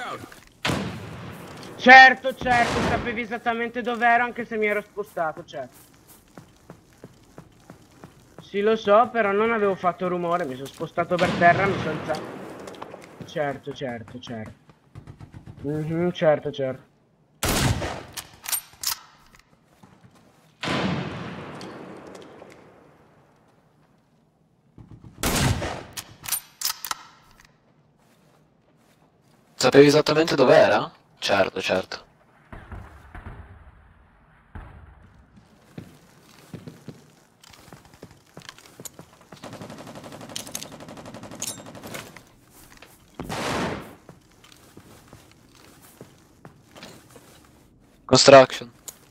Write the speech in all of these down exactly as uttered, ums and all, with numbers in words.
Certo, certo, sapevi esattamente dov'ero anche se mi ero spostato, certo. Sì, lo so, però non avevo fatto rumore, mi sono spostato per terra, mi sono alzato. Certo, certo, certo. Mhm, certo, certo. Sapevi esattamente dov'era? Certo, certo. Construction.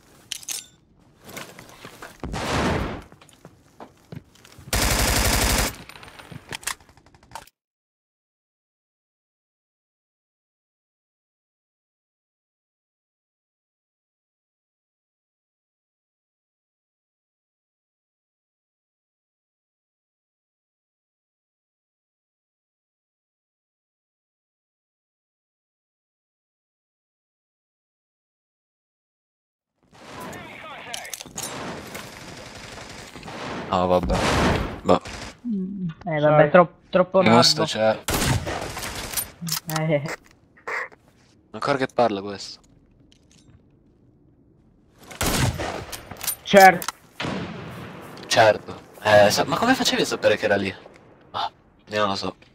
No, vabbè. Boh. Mm, Eh vabbè, Sorry. tro troppo Questo nabbo. c'è. Eh, Ancora che parla questo? Certo. Certo. Eh, sa- ma come facevi a sapere che era lì? Ah, io non lo so.